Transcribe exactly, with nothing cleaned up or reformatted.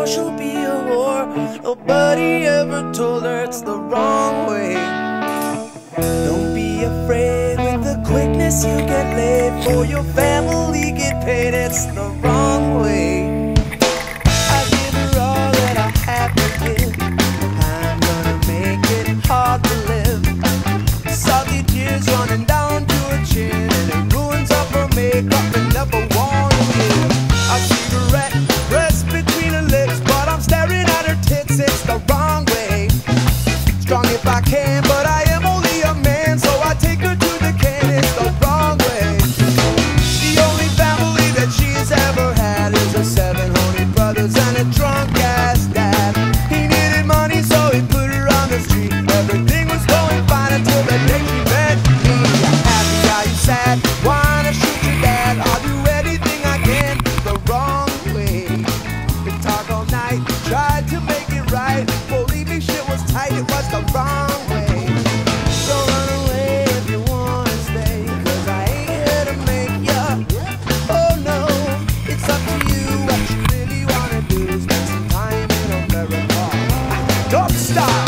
she'll be a whore. Nobody ever told her it's the wrong way. Don't be afraid with the quickness you get laid. For your family get paid, it's the wrong way. I give her all that I have to give. I'm gonna make it hard to live. Salty tears running down to her chin, and it ruins up her makeup and never wanna give. A cigarette pressed between her lips, but I'm staring at her tits, it's the wrong way. Strong if I can, but I am only a man, so I take her to the can, it's the wrong way. The only family that she's ever had is her seven horny brothers and a drunk ass dad. He needed money, so he put her on the street. Everything was going fine until the day she met me. Happy, are you sad? Wanna shoot your dad? I'll do anything I can the wrong way. Could talk all night, tried to make it right. Believe me, shit was tight, it was the wrong way. Don't run away if you wanna stay, cause I ain't here to make ya. Oh no, it's up to you. What you really wanna do is spend some time in America. Don't stop.